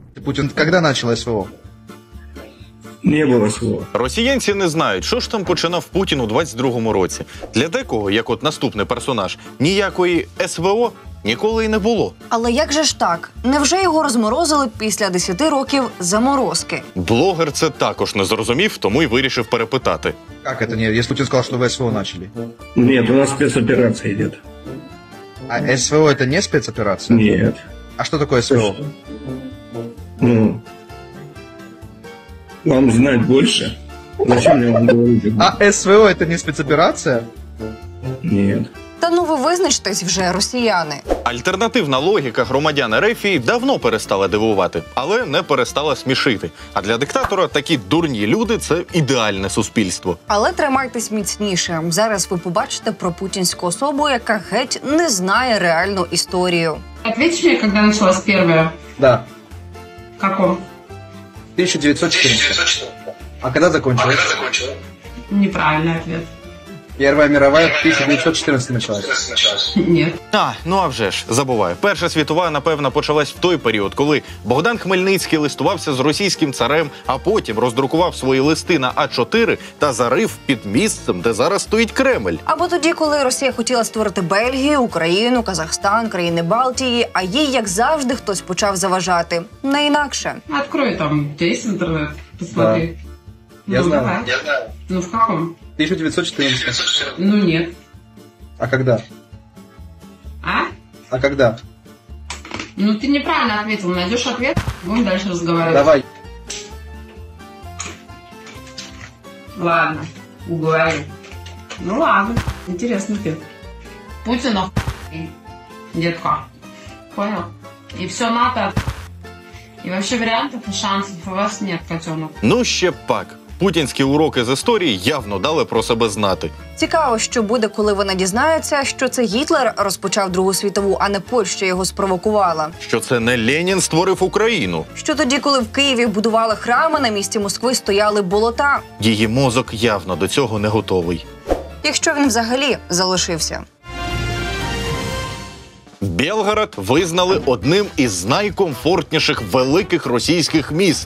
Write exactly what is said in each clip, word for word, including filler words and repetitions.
Путин когда начал СВО? Не було СВО. Росіянці не знають, що ж там починав Путін у двадцять другому році. Для декого, як от наступний персонаж, ніякої СВО ніколи й не було. Але як же ж так? Невже його розморозили після десяти років заморозки? Блогер це також не зрозумів, тому й вирішив перепитати. Как это не? Если Путин сказал, что вы СВО начали. Нет, у нас спецоперация идет. А СВО это не спецоперация? Нет. А что такое СВО? Ну, вам знать больше. Зачем мне вам говорить? А СВО это не спецоперация? Нет. Та ну ви визначтесь вже, росіяни. Альтернативна логіка громадян РФ давно перестала дивувати, але не перестала смішити. А для диктатора такі дурні люди – це ідеальне суспільство. Але тримайтесь міцніше. Зараз ви побачите про путінську особу, яка геть не знає реальну історію. Ответишь мне, когда началась первая? Да. В каком? тысяча девятьсот четырнадцатый. А когда закончилась? Неправильный ответ. Первая мировая в тысяча девятьсот четырнадцатом началась. Нет. А, ну а вже ж, забуваю. Перша світова, напевно, почалась в той період, коли Богдан Хмельницький листувався з російським царем, а потім роздрукував свої листи на А чотири та зарив під місцем, де зараз стоїть Кремль. Або тоді, коли Росія хотіла створити Бельгію, Україну, Казахстан, країни Балтії, а їй, як завжди, хтось почав заважати. Не інакше. Открой там, у тебя есть интернет? Посмотри. Да. Я Ну, знаю. давай. Я знаю. Ну, в каком? тысяча девятьсот четырнадцатом. Ну, нет. А когда? А? А когда? Ну, ты неправильно ответил. Найдешь ответ, будем дальше разговаривать. Давай. Ладно, уговорю. Ну, ладно. Интересный ответ. Путина детка. Понял? И все НАТО. И вообще вариантов и шансов у вас нет, котенок. Ну ще пак. Путінські уроки з історії явно дали про себе знати. Цікаво, що буде, коли вона дізнається, що це Гітлер розпочав Другу світову, а не Польща його спровокувала. Що це не Ленін створив Україну. Що тоді, коли в Києві будували храми, на місці Москви стояли болота. Її мозок явно до цього не готовий. Якщо він взагалі залишився. Белгород визнали одним із найкомфортніших великих російських міст.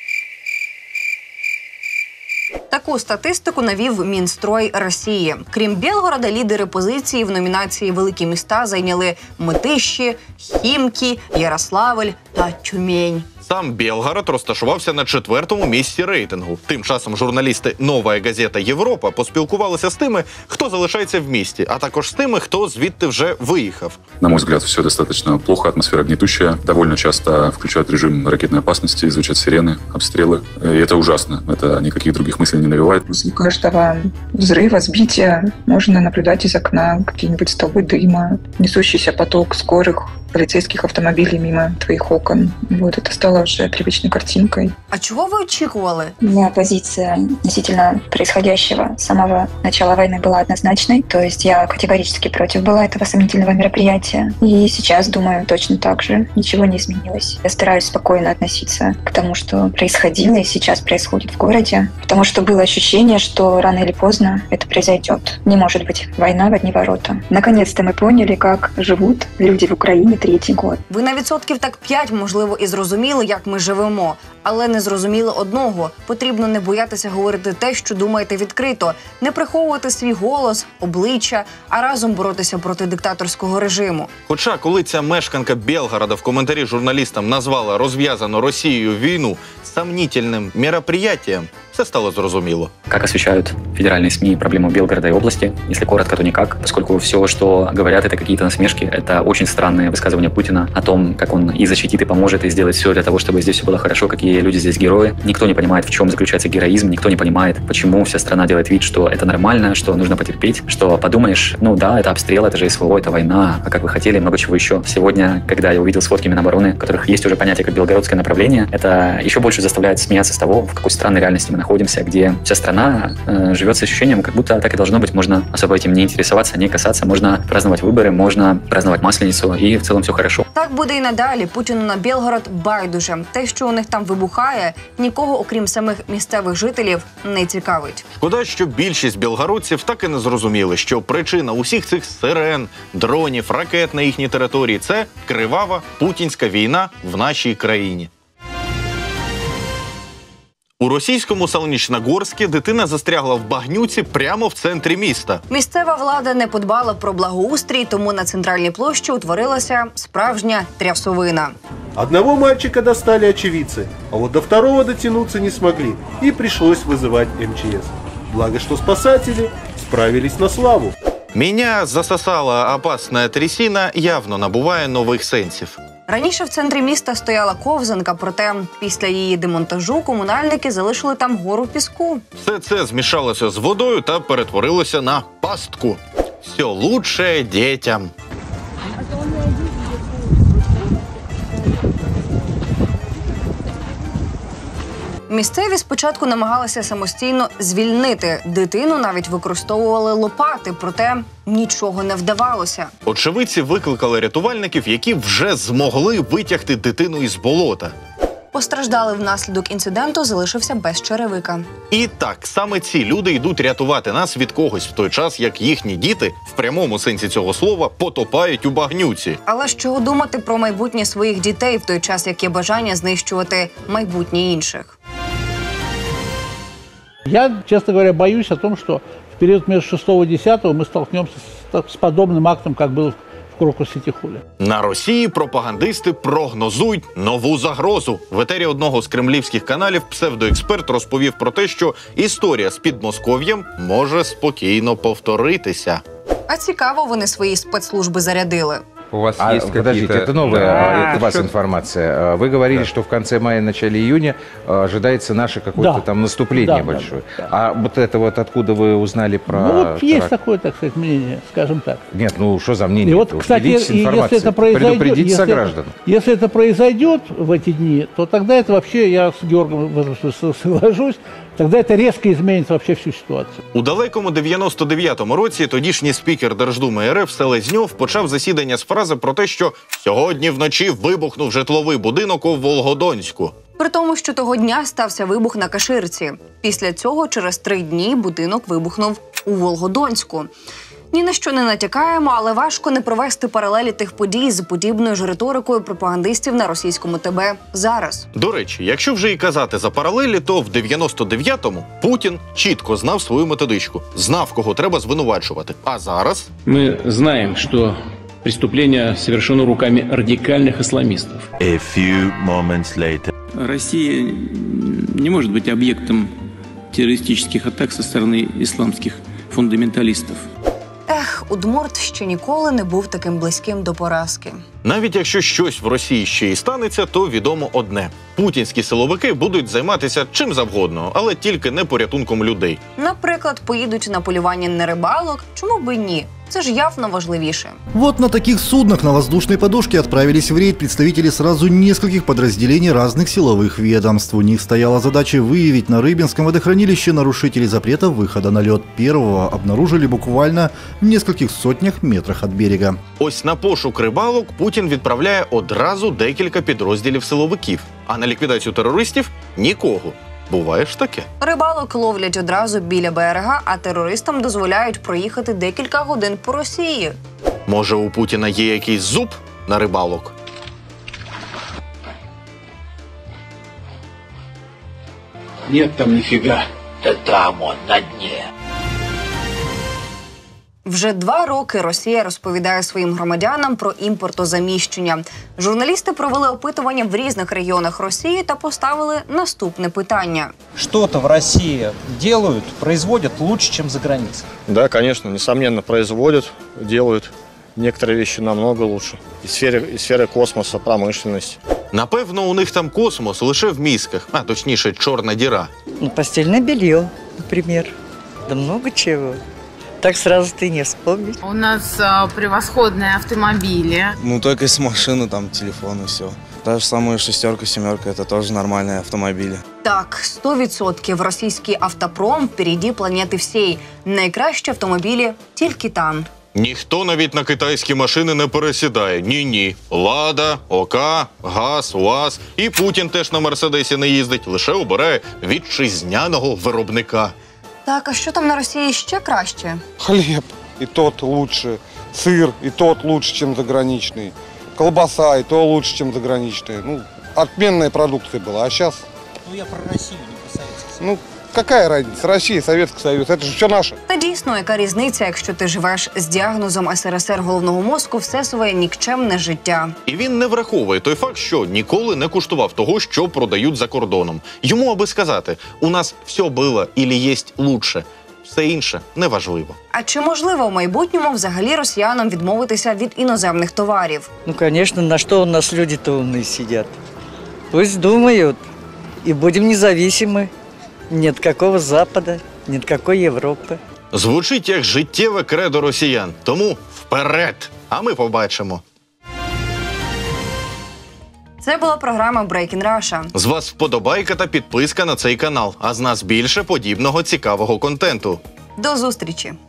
Таку статистику навів Мінстрой Росії. Крім Білгорода, лідери позиції в номінації «Великі міста» зайняли Митищі, Хімкі, Ярославль та Тюмень. Сам Белгород розташувався на четвертому місці рейтингу. Тим часом журналісти «Нова газета Європа» поспілкувалися з тими, хто залишається в місті, а також з тими, хто звідти вже виїхав. На мой взгляд, все достаточно плохо, атмосфера гнетущая. Довольно часто включают режим ракетной опасности, звучат сирены, обстрелы. И это ужасно. Это никаких других мыслей не навевает. После каждого взрыва, сбития можно наблюдать из окна какие-нибудь столбы дыма, несущийся поток скорых полицейских автомобилей мимо твоих окон. Вот это стало уже привычной картинкой. А чого ви очікували? У меня позиция относительно происходящего с самого начала войны была однозначной. То есть я категорически против была этого сомнительного мероприятия. И сейчас думаю точно так же. Ничего не изменилось. Я стараюсь спокойно относиться к тому, что происходило и сейчас происходит в городе. Потому что было ощущение, что рано или поздно это произойдет. Не может быть война в одни ворота. Наконец-то мы поняли, как живут люди в Украине третій год. Ви на відсотків так п'ять, можливо, і зрозуміли, як ми живемо. Але не зрозуміли одного. Потрібно не боятися говорити те, що думаєте відкрито. Не приховувати свій голос, обличчя, а разом боротися проти диктаторського режиму. Хоча, коли ця мешканка Белгорода в коментарі журналістам назвала розв'язану Росією війну сомнительним мероприятием, все стало зрозуміло. Как освещают федеральные СМИ проблему Белгорода и области? Если коротко, то никак, поскольку все, что говорят, это какие-то насмешки, это очень странные высказывания Путина о том, как он и защитит, и поможет, и сделает все для того, чтобы здесь все было хорошо, какие люди здесь герои. Никто не понимает, в чем заключается героизм, никто не понимает, почему вся страна делает вид, что это нормально, что нужно потерпеть, что подумаешь, ну да, это обстрел, это же СВО, это война, а как вы хотели, много чего еще. Сегодня, когда я увидел сводки Минобороны, в которых есть уже понятие как белгородское направление, это еще больше заставляет смеяться с того, в какой странной реальности мы находимся, где вся страна э, живет с ощущением, как будто так и должно быть. Можно особо этим не интересоваться, не касаться, можно праздновать выборы, можно праздновать Масленицу, и в целом все хорошо. Так буде і надалі. Путіну на Білгород байдуже. Те, що у них там вибухає, нікого, окрім самих місцевих жителів, не цікавить. Шкода, що більшість білгородців так і не зрозуміли, що причина усіх цих сирен, дронів, ракет на їхній території – це кривава путінська війна в нашій країні. У російському Солнечногорську дитина застрягла в багнюці прямо в центрі міста. Місцева влада не подбала про благоустрій, тому на центральній площі утворилася справжня трясовина. Одного мальчика достали очевидцы, а вот до второго дотянуться не смогли, и пришлось вызывать эм че эс. Благо, что спасатели справились на славу. «Меня засосала опасна трясина» явно набуває нових сенсів. Раніше в центрі міста стояла ковзанка, проте після її демонтажу комунальники залишили там гору піску. Все це змішалося з водою та перетворилося на пастку. Все лучше дітям. Місцеві спочатку намагалися самостійно звільнити дитину, навіть використовували лопати, проте нічого не вдавалося. Очевидці викликали рятувальників, які вже змогли витягти дитину із болота. Постраждалий внаслідок інциденту залишився без черевика. І так, саме ці люди йдуть рятувати нас від когось в той час, як їхні діти, в прямому сенсі цього слова, потопають у багнюці. Але ж чого думати про майбутнє своїх дітей в той час, як є бажання знищувати майбутнє інших? Я, честно говоря, боюсь о том, что в период между шестого и десятого мы столкнемся с, с подобным актом, как был в Крокус-Сити-Холле. На Росії пропагандисти прогнозують нову загрозу. В етері одного з кремлівських каналів псевдоексперт розповів про те, що історія з Підмосков'ям може спокійно повторитися. А цікаво, вони свої спецслужби зарядили. У вас а, есть подождите, это новая да, это у вас что... информация. Вы говорили, да. что в конце мая, начале июня ожидается наше какое-то да. там наступление да, большое. Да, да. А вот это вот откуда вы узнали про... Ну вот есть такое, так сказать, мнение, скажем так. Нет, ну что за мнение? И вот, кстати, если это произойдет, предупредить если, сограждан. Если это произойдет в эти дни, то тогда это вообще, я с Георгом соглашусь, тогда это резко изменит вообще всю ситуацию. У далекому дев'яносто дев'ятому році тодішній спікер Держдуми РФ Селезньов почав засідання з фрази про те, що сьогодні вночі вибухнув житловий будинок у Волгодонську. При тому, що того дня стався вибух на Каширці. Після цього через три дні будинок вибухнув у Волгодонську. Ні на що не натякаємо, але важко не провести паралелі тих подій з подібною ж риторикою пропагандистів на російському ТБ зараз. До речі, якщо вже і казати за паралелі, то в дев'яносто дев'ятому Путін чітко знав свою методичку, знав, кого треба звинувачувати. А зараз? Ми знаємо, що преступление совершено руками радикальных исламистов. A few moments later. Россия не может быть объектом террористических атак со стороны исламских фундаменталистов. Ех, Удмурт ще ніколи не був таким близьким до поразки. Навіть якщо щось в Росії ще і станеться, то відомо одне. Путінські силовики будуть займатися чим завгодно, але тільки не порятунком людей. Наприклад, поїдуть на полювання на рибалок, чому би ні? Это же явно важливіше. Вот на таких суднах на воздушной подушке отправились в рейд представители сразу нескольких подразделений разных силовых ведомств. У них стояла задача выявить на Рыбинском водохранилище нарушителей запрета выхода на лед. Первого обнаружили буквально в нескольких сотнях метрах от берега. Ось на пошук рибалок Путін відправляє одразу декілька підрозділів силовиків, а на ліквідацію терористів – нікого. Буває ж таке. Рибалок ловлять одразу біля берега, а терористам дозволяють проїхати декілька годин по Росії. Може, у Путіна є якийсь зуб на рибалок? Нет там нифига. Да там он, на дне. Вже два роки Росія розповідає своїм громадянам про імпортозаміщення. Журналісти провели опитування в різних регіонах Росії та поставили наступне питання. Что-то в России делают, производят лучше, чем за границей? Да, конечно, несомненно, производят, делают. Некоторые вещи намного лучше. И сферы, и сферы космоса, промышленности. Напевно, у них там космос лише в мізках, а точніше, чорна діра. Ну, постельное белье, например. Да много чего. Так сразу ты не вспомнишь. У нас а, превосходные автомобили. Ну, только с машины, там, телефон и все. Та же самая шестерка, семерка, это тоже нормальные автомобили. Так, сто відсотків російський автопром впереді планети всієї. Найкращі автомобілі тільки там. Ніхто навіть на китайські машини не пересідає. Ні-ні. Лада, Ока, ГАЗ, УАЗ. І Путін теж на Мерседесі не їздить. Лише обирає вітчизняного виробника. Так, а що там на Росії ще краще? Хлеб, и тот лучше. Сыр, и тот лучше, чем заграничный. Колбаса, и то лучше, чем заграничный. Ну, отменная продукция была, а сейчас Ну, я про Россию, не про Советский Союз. Ну, какая разница? Россия, Советский Союз, это же все наше. Та дійсно, яка різниця, якщо ти живеш з діагнозом ес ер ес ер головного мозку все своє нікчемне життя. І він не враховує той факт, що ніколи не куштував того, що продають за кордоном. Йому аби сказати, у нас все було ілі єсть лучше. Все інше неважливо. А чи можливо в майбутньому взагалі росіянам відмовитися від іноземних товарів? Ну, конечно, на что у нас люди-то умные сидят? Пусть думают, и будем независимы. Нет какого Запада, нет какой Европы. Звучить як життєве кредо росіян. Тому вперед! А ми побачимо. Це була програма Breaking Russia. З вас вподобайка та підписка на цей канал, а з нас більше подібного цікавого контенту. До зустрічі!